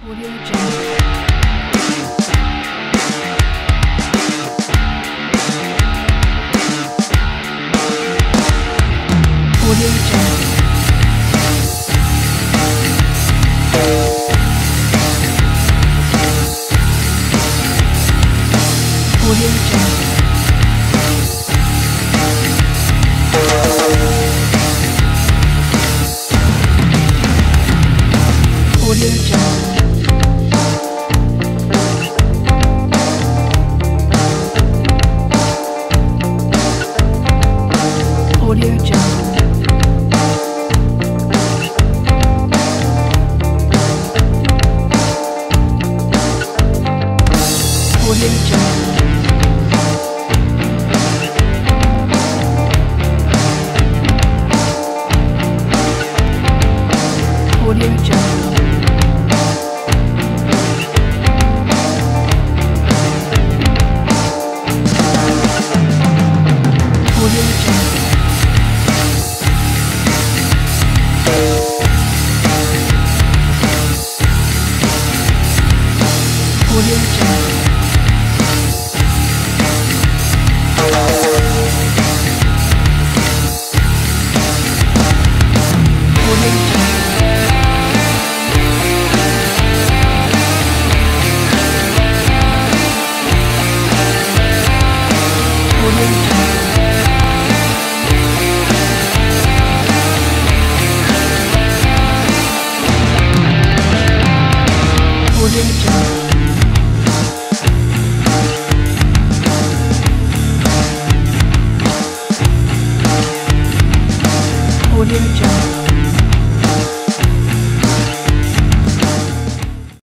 Audio Jungle. Audio Jungle. Audio Jungle. Audio Jungle. Audio Jungle. Audio Jungle. Audio Jungle. Audio Jungle. Audio Jungle. Audio Jungle. Audio Jungle. Audio Jungle.